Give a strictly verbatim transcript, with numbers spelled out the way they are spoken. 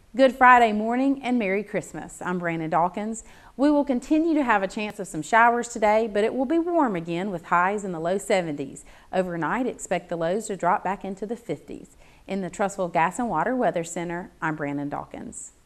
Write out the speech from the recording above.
Good Friday morning and Merry Christmas. I'm Brandon Dawkins. We will continue to have a chance of some showers today, but it will be warm again with highs in the low seventies. Overnight, expect the lows to drop back into the fifties. In the Trussville Gas and Water Weather Center, I'm Brandon Dawkins.